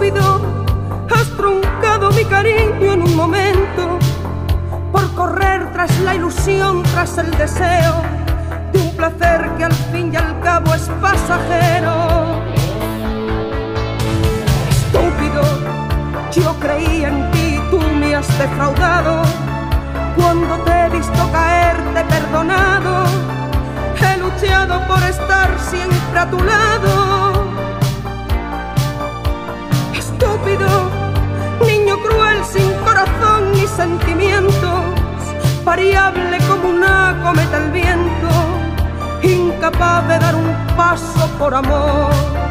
Estúpido, has truncado mi cariño en un momento por correr tras la ilusión, tras el deseo de un placer que al fin y al cabo es pasajero. Estúpido, yo creía en ti, tú me has defraudado. Cuando te he visto caer te he perdonado. He luchado por estar siempre a tu lado. Estúpido, niño cruel sin corazón ni sentimientos, variable como una cometa el viento, incapaz de dar un paso por amor.